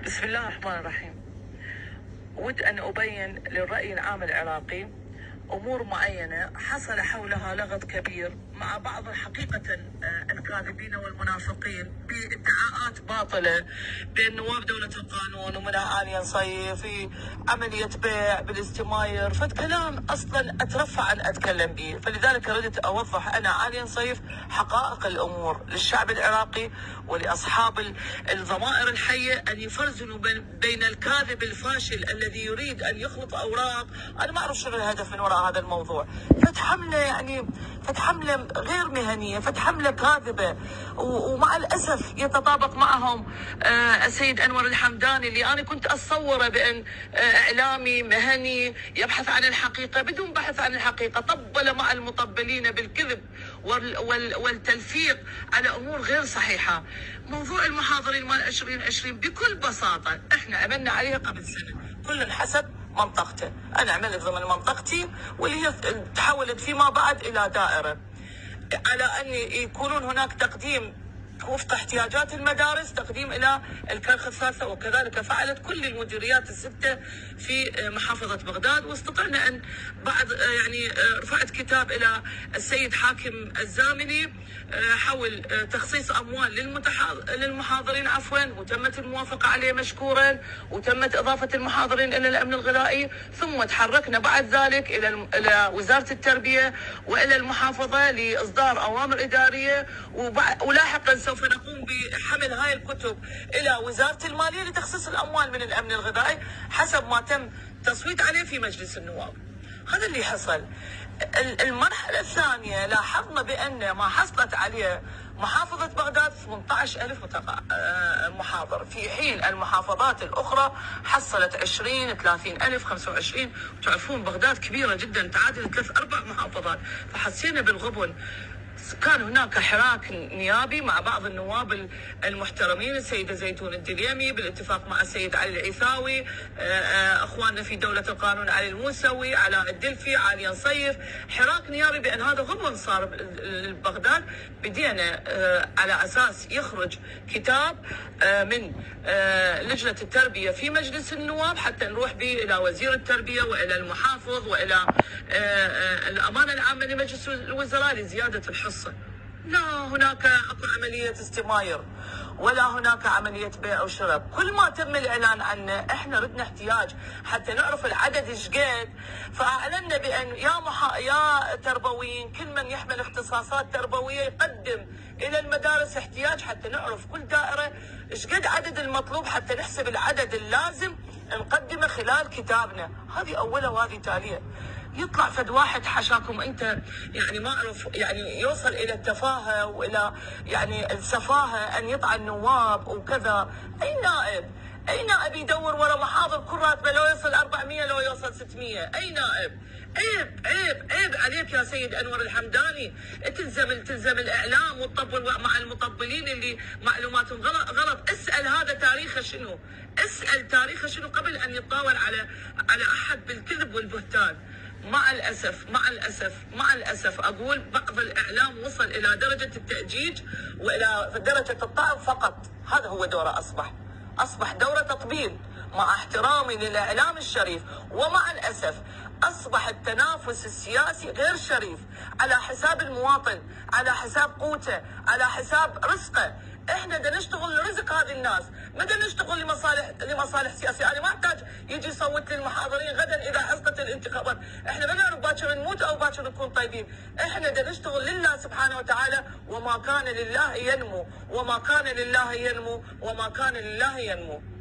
بسم الله الرحمن الرحيم. أود أن أبين للرأي العام العراقي أمور معينة حصل حولها لغط كبير مع بعض حقيقة الكاذبين والمنافقين بادعاءات باطلة بين نواب دولة القانون ومنها آل ينصيف في عملية بيع بالاستماير، فكلام أصلا أترفع أن أتكلم به. فلذلك ردت أوضح أنا آل ينصيف حقائق الأمور للشعب العراقي ولأصحاب الضمائر الحية أن يفرزنوا بين الكاذب الفاشل الذي يريد أن يخلط أوراق. أنا ما أعرف شنو الهدف من وراء هذا الموضوع. فتح حملة غير مهنية، فتح حملة كاذبة، ومع الأسف يتطابق معهم السيد أنور الحمداني اللي أنا كنت أتصوره بأن إعلامي مهني يبحث عن الحقيقة بدون بحث عن الحقيقة. طبل مع المطبلين بالكذب والتلفيق على أمور غير صحيحة. موضوع المحاضرين مال 2020 بكل بساطة احنا عملنا عليها قبل سنة، كل حسب منطقته. أنا عملت ضمن منطقتي واللي هي تحولت فيما بعد إلى دائرة، على أن يكونون هناك تقديم وفق احتياجات المدارس، تقديم إلى الكرخ الثالثة، وكذلك فعلت كل المديريات الستة في محافظة بغداد. واستطعنا أن بعد رفعت كتاب إلى السيد حاكم الزاملي حول تخصيص أموال للمحاضرين وتمت الموافقة عليه مشكورا، وتمت إضافة المحاضرين إلى الأمن الغذائي. ثم تحركنا بعد ذلك إلى وزارة التربية وإلى المحافظة لإصدار أوامر إدارية، ولاحقا سوف نقوم بحمل هاي الكتب إلى وزارة المالية لتخصيص الأموال من الأمن الغذائي حسب ما تم تصويت عليه في مجلس النواب. هذا اللي حصل. المرحلة الثانية لاحظنا بأن ما حصلت عليه محافظة بغداد 18,000 محاضر، في حين المحافظات الأخرى حصلت 20 30,000 25. وتعرفون بغداد كبيرة جدا تعادل 3-4 محافظات. فحسينا بالغبن. كان هناك حراك نيابي مع بعض النواب المحترمين، السيدة زيتون الدليمي بالاتفاق مع السيد علي العيثاوي، اخواننا في دولة القانون علي الموسوي، علاء الدلفي، علي ينصيف، حراك نيابي بان هذا غبن صار ببغداد. بدينا على اساس يخرج كتاب من لجنة التربية في مجلس النواب حتى نروح به الى وزير التربية والى المحافظ والى الامانة العامة لمجلس الوزراء لزيادة الحصة. لا هناك اكو عملية استماير ولا هناك عملية بيع وشراء. كل ما تم الإعلان عنه احنا ردنا احتياج حتى نعرف العدد ايش قد، فأعلنا بأن يا تربويين كل من يحمل اختصاصات تربوية يقدم إلى المدارس احتياج حتى نعرف كل دائرة ايش قد عدد المطلوب حتى نحسب العدد اللازم نقدمه خلال كتابنا. هذه أولى وهذه تالية. يطلع فد واحد حشاكم انت ما اعرف يوصل الى التفاهه والى السفاهه ان يطعن النواب وكذا. اي نائب يدور ورا محاضر كل راتبه لو يوصل 400 لو يوصل 600؟ اي نائب؟ عيب عليك يا سيد انور الحمداني. تلزم الاعلام والطبل مع المطبلين اللي معلوماتهم غلط. اسال هذا تاريخه شنو؟ اسال تاريخه شنو قبل ان يتطاول على احد بالكذب والبهتان. مع الأسف أقول بعض الإعلام وصل إلى درجة التأجيج وإلى درجة الطعن فقط. هذا هو دوره. أصبح دوره تطبيل مع احترامي للإعلام الشريف. ومع الأسف أصبح التنافس السياسي غير شريف على حساب المواطن، على حساب قوته، على حساب رزقه. احنا بدنا نشتغل لرزق هذه الناس، ما بدنا نشتغل لمصالح سياسيه. انا ما احتاج يجي يصوت للمحاضرين غدا اذا حصلت الانتخابات. احنا ما نعرف باكر نموت او باكر نكون طيبين. احنا بدنا نشتغل لله سبحانه وتعالى. وما كان لله ينمو، وما كان لله ينمو، وما كان لله ينمو.